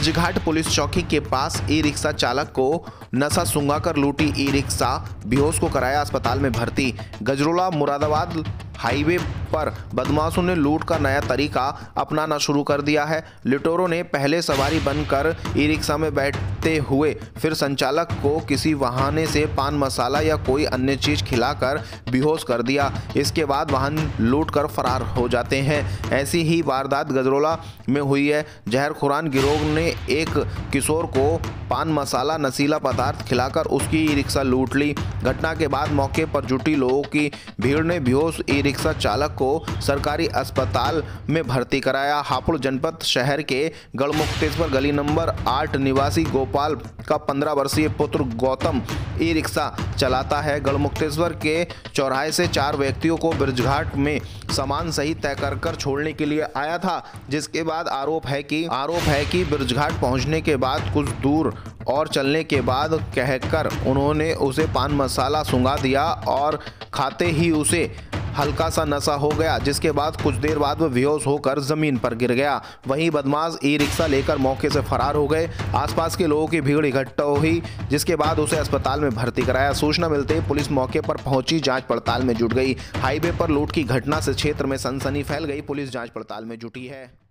बिरजघाट police चौकी के पास e rickshaw चालक को नशा सुंघाकर लूटी ई रिक्शा, बेहोश को कराया अस्पताल में भर्ती। गजरोला मुरादाबाद हाईवे पर बदमाशों ने लूट का नया तरीका अपनाना शुरू कर दिया है। लुटेरों ने पहले सवारी बनकर ई रिक्शा में बैठते हुए फिर संचालक को किसी बहाने से पान मसाला या कोई अन्य चीज खिलाकर बेहोश कर दिया। इसके बाद वाहन लूट कर फरार हो जाते हैं। ऐसी ही वारदात गजरोला में हुई है। जहरखुरान गिरोह ने एक किशोर को पान मसाला नशीला पदार्थ खिलाकर उसकी ई रिक्शा लूट ली। घटना के बाद मौके पर जुटी लोगों की भीड़ ने बेहोश ई रिक्शा चालक को सरकारी अस्पताल में भर्ती कराया। हापुड़ जनपद शहर के गढ़मुक्तेश्वर गली नंबर 8 निवासी गोपाल का 15 वर्षीय पुत्र गौतम ई रिक्शा चलाता है। गढ़मुक्तेश्वर के चौराहे से 4 व्यक्तियों को बिरजघाट में सामान सही तय कर छोड़ने के लिए आया था, जिसके बाद आरोप है कि बिरजघाट पहुंचने के बाद कुछ दूर और चलने के बाद कहकर उन्होंने उसे पान मसाला सुंघा दिया और खाते ही उसे हल्का सा नशा हो गया, जिसके बाद कुछ देर बाद वह बेहोश होकर जमीन पर गिर गया। वहीं बदमाश ई रिक्शा लेकर मौके से फरार हो गए। आसपास के लोगों की भीड़ इकट्ठा हुई, जिसके बाद उसे अस्पताल में भर्ती कराया। सूचना मिलते ही पुलिस मौके पर पहुंची जांच पड़ताल में जुट गई। हाईवे पर लूट की घटना से क्षेत्र में सनसनी फैल गई। पुलिस जांच पड़ताल में जुटी है।